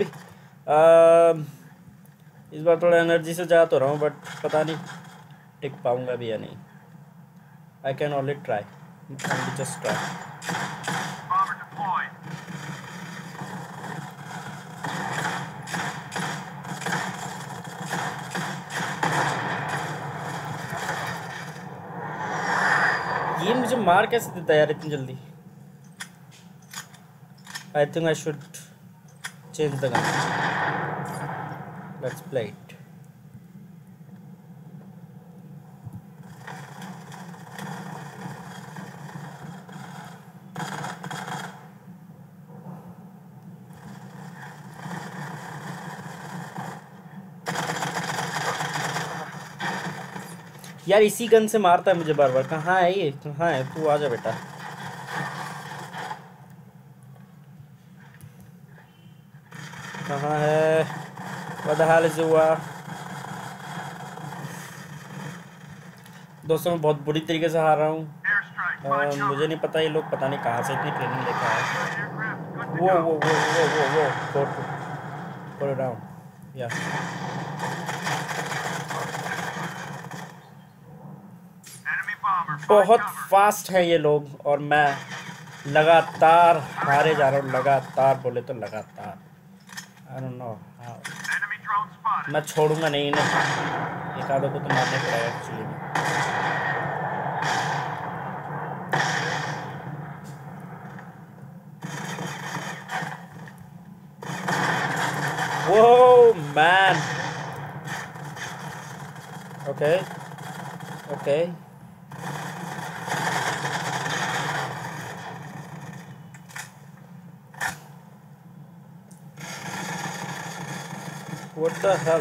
इस बार थोड़ा एनर्जी से जा तो रहा हूँ बट पता नहीं टिक पाऊँगा भी या नहीं I can only try just try Bomber deployed. ये मुझे मार कैसे देता है यार इतनी जल्दी I think I should change the gun. Let's play it. यार इसी गन से मारता है मुझे बार बार कहाँ है ये कहाँ है तू आजा बेटा कहाँ है What the hell is हुआ दोस्तों मैं बहुत बुरी तरीके से हार रहा हूँ Airstrike. Find cover. मुझे नहीं पता ये लोग पता नहीं कहाँ से इतनी ट्रेनिंग लेके आए Aircraft good to वो go. वो वो वो वो वो go down yeah Enemy bomber. Find बहुत cover. फास्ट है ये लोग और मैं लगातार हारे जा रहा हूँ लगातार बोले तो लगातार I don't know how Enemy drone spotted. मैं छोड़ूंगा नहीं इन्हें एक आधों को तो मारने पड़ेगा actually Whoa man okay okay what the hell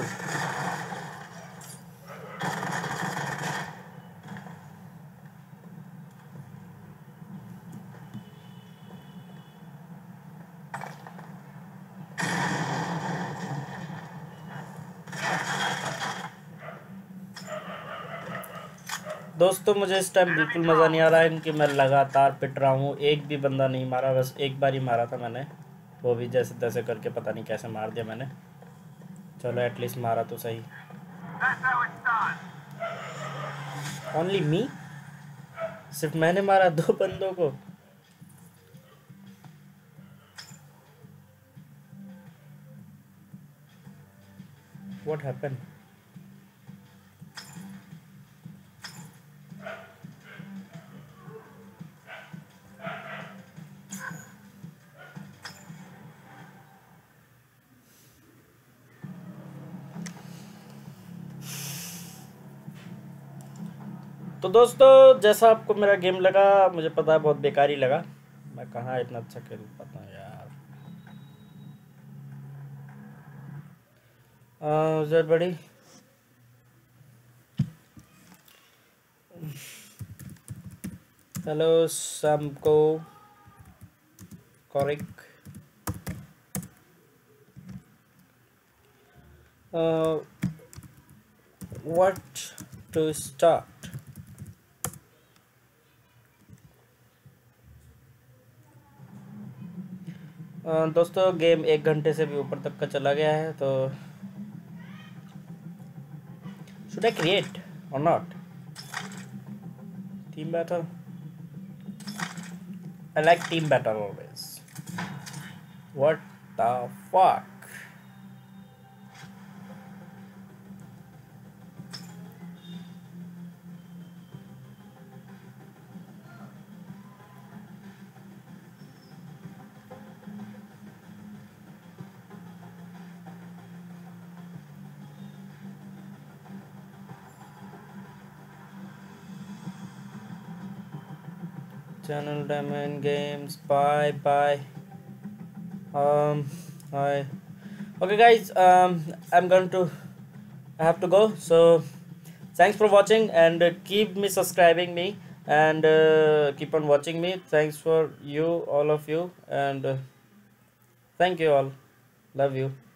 दोस्तों मुझे इस टाइम बिल्कुल मज़ा नहीं आ रहा है क्योंकि मैं लगातार पिट रहा हूँ एक भी बंदा नहीं मारा बस एक बार ही मारा था मैंने वो भी जैसे तैसे करके पता नहीं कैसे मार दिया मैंने चलो एटलीस्ट मारा तो सही That's how it's done. Only me, सिर्फ मैंने मारा 2 बंदों को। What happened? तो दोस्तों, जैसा आपको मेरा गेम लगा, मुझे पता है बहुत बेकार ही लगा। मैं कहाँ इतना अच्छा खेल पाता हूँ यार। उधर बड़ी हेलो शामको करेक्ट। What to start? दोस्तों, गेम 1 घंटे से भी ऊपर तक का चला गया है, तो शुड आई क्रिएट और not team battle? I like team battle always. What the fuck? Channel Diamond Games, bye bye. Hi. Okay guys, I'm going to, I have to go, so thanks for watching, and keep me subscribing me, and keep on watching me. Thanks for you, all of you, and thank you all. Love you.